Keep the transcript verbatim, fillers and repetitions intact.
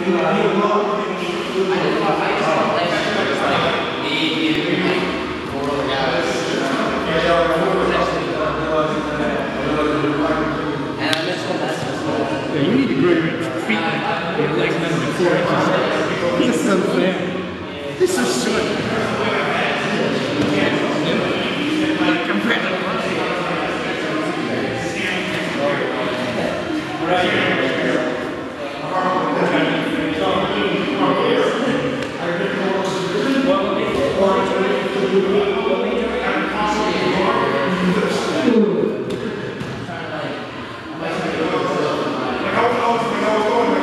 Yeah, you need to grow your feet, your legs another four inches. This is unfair. This is short. Compared to Like, I was, I was, I was going